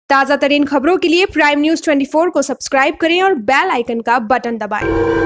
ताज़ा तरीन खबरों के लिए प्राइम न्यूज़ 24 को सब्सक्राइब करें और बेल आइकन का बटन दबाएं।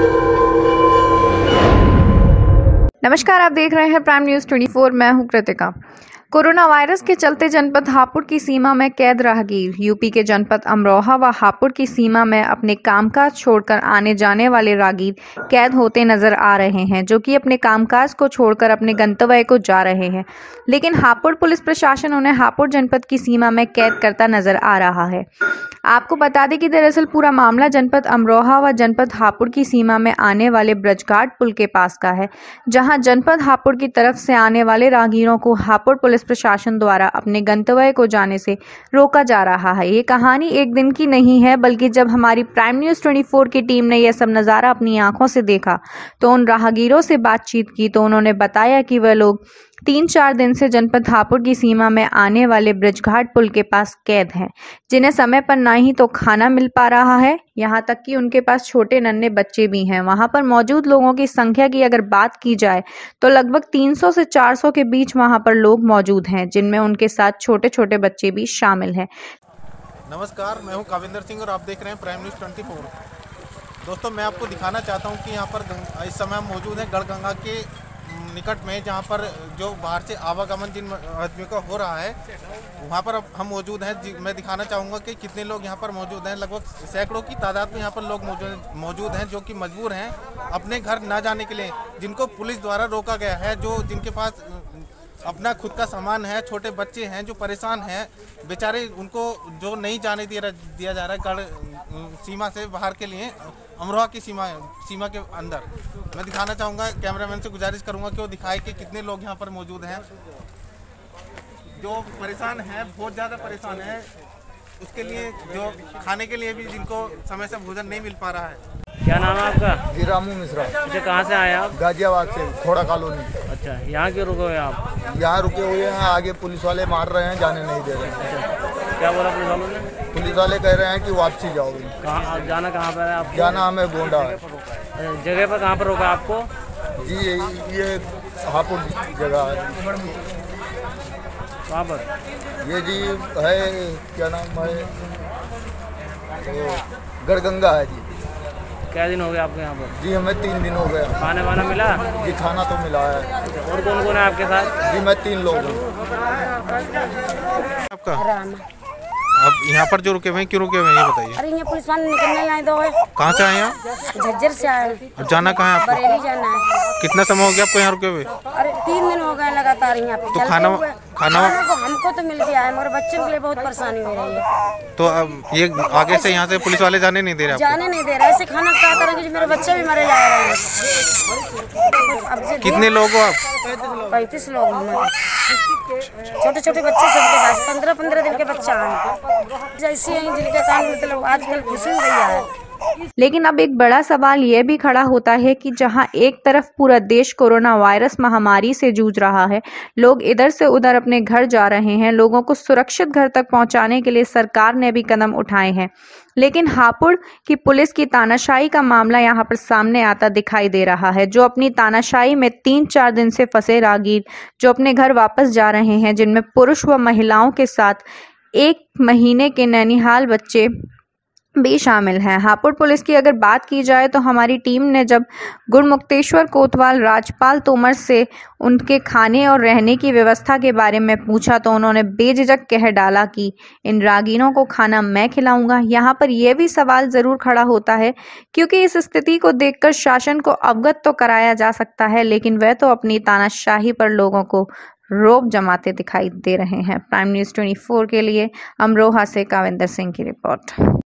नमस्कार, आप देख रहे हैं प्राइम न्यूज़ 24। मैं हूं कृतिका। कोरोना वायरस के चलते जनपद हापुड़ की सीमा में कैद राहगीर। यूपी के जनपद अमरोहा व हापुड़ की सीमा में अपने कामकाज छोड़कर आने जाने वाले राहगीर कैद होते नजर आ रहे हैं, जो कि अपने कामकाज को छोड़कर अपने गंतव्य को जा रहे हैं। लेकिन हापुड़ पुलिस प्रशासन उन्हें हापुड़ जनपद की सीमा में कैद करता नजर आ रहा है। आपको बता दें कि दरअसल पूरा मामला जनपद अमरोहा व जनपद हापुड़ की सीमा में आने वाले ब्रजघाट पुल के पास का है, जहां जनपद हापुड़ की तरफ से आने वाले राहगीरों को हापुड़ पुलिस प्रशासन द्वारा अपने गंतव्य को जाने से रोका जा रहा है। ये कहानी एक दिन की नहीं है, बल्कि जब हमारी प्राइम न्यूज़ 24 की टीम ने यह सब नज़ारा अपनी आंखों से देखा तो उन राहगीरों से बातचीत की तो उन्होंने बताया कि वह लोग 3-4 दिन से जनपद हापुड़ की सीमा में आने वाले ब्रजघाट पुल के पास कैद हैं, जिन्हें समय पर ना ही तो खाना मिल पा रहा है, यहाँ तक कि उनके पास छोटे नन्हे बच्चे भी हैं। वहाँ पर मौजूद लोगों की संख्या की अगर बात की जाए तो लगभग 300 से 400 के बीच वहाँ पर लोग मौजूद हैं, जिनमें उनके साथ छोटे छोटे बच्चे भी शामिल हैं। नमस्कार, मैं हूं काविंदर सिंह और आप देख रहे हैं प्राइम न्यूज़ 24। दोस्तों, मैं आपको दिखाना चाहता हूं कि यहां पर इस समय हम मौजूद हैं गढ़गंगा के निकट में, जहां पर जो बाहर से आवागमन जिन आदमियों का हो रहा है वहां पर अब हम मौजूद हैं। मैं दिखाना चाहूँगा कि कितने लोग यहाँ पर मौजूद हैं। लगभग सैकड़ों की तादाद में यहाँ पर लोग मौजूद हैं, जो कि मजबूर हैं अपने घर ना जाने के लिए, जिनको पुलिस द्वारा रोका गया है। जो जिनके पास अपना खुद का सामान है, छोटे बच्चे हैं जो परेशान हैं बेचारे, उनको जो नहीं जाने दिया जा रहा है गढ़ सीमा से बाहर के लिए, अमरोहा की सीमा के अंदर। मैं दिखाना चाहूँगा, कैमरामैन से गुजारिश करूँगा कि वो दिखाए कि कितने लोग यहाँ पर मौजूद हैं जो परेशान हैं, बहुत ज़्यादा परेशान हैं। उसके लिए जो खाने के लिए भी जिनको समय से भोजन नहीं मिल पा रहा है। क्या नाम है आपका? जी रामू मिश्रा। अच्छा, कहाँ से आए आप? गाजियाबाद से, खोड़ा कॉलोनी। अच्छा, यहाँ क्यों रुके हुए आप? यहाँ रुके हुए हैं, आगे पुलिस वाले मार रहे हैं, जाने नहीं दे रहे हैं। अच्छा, क्या बोला पुलिस वालों ने? पुलिस वाले कह रहे हैं कि वापसी जाओगे। कहाँ जाना, कहाँ पर है आपको? जाना हमें गोंडा है। जगह पर कहाँ पर रोका आपको? जी ये हापुड़ जगह है। कहाँ पर? ये जी है, क्या नाम है, गढ़गंगा है जी। क्या दिन हो गए आपके यहाँ पर? जी हमें 3 दिन हो गए। खाना वाना मिला? जी खाना तो मिला है। और कौन कौन है आपके साथ? जी मैं 3 लोग हूँ। आपका अब यहाँ पर जो रुके हुए हैं, क्यों रुके हुए हैं ये बताइए। अरे यहाँ पुलिस वाले निकलने नहीं दो। कहाँ से आए हैं? झज्जर से आए। और जाना कहाँ है आपको? बरेली जाना है। कितना समय हो गया आपको यहाँ रुके हुए? अरे 3 दिन हो गए लगातार यहाँ पे। तो खाना को हमको तो मिल गया है, मगर बच्चों के लिए बहुत परेशानी हो रही है। तो अब ये आगे से यहाँ से पुलिस वाले जाने नहीं दे रहे? जाने नहीं दे रहे। ऐसे खाना खाता रहे, मेरे बच्चे भी मरे जा रहे हैं। कितने लोग हो आप? 35 लोग हैं। छोटे छोटे बच्चे सबके पास 15-15 दिन के बच्चा हैं, जैसे हैं जिनके कारण मतलब आजकल घुसून गया है। लेकिन अब एक बड़ा सवाल यह भी खड़ा होता है कि जहां एक तरफ पूरा देश कोरोना वायरस महामारी से जूझ रहा है, लोग इधर से उधर अपने घर जा रहे हैं, लोगों को सुरक्षित घर तक पहुंचाने के लिए सरकार ने भी कदम उठाए हैं, लेकिन हापुड़ की पुलिस की तानाशाही का मामला यहां पर सामने आता दिखाई दे रहा है। जो अपनी तानाशाही में 3-4 दिन से फंसे राहगीर जो अपने घर वापस जा रहे हैं, जिनमें पुरुष व महिलाओं के साथ 1 महीने के नैनीहाल बच्चे भी शामिल हैं। हापुड़ पुलिस की अगर बात की जाए तो हमारी टीम ने जब गुरमुक्तेश्वर कोतवाल राजपाल तोमर से उनके खाने और रहने की व्यवस्था के बारे में पूछा तो उन्होंने बेझिझक कह डाला कि इन राहगीरों को खाना मैं खिलाऊंगा। यहाँ पर यह भी सवाल ज़रूर खड़ा होता है, क्योंकि इस स्थिति को देखकर शासन को अवगत तो कराया जा सकता है, लेकिन वह तो अपनी तानाशाही पर लोगों को रोब जमाते दिखाई दे रहे हैं। प्राइम न्यूज़ 24 के लिए अमरोहा से काविंदर सिंह की रिपोर्ट।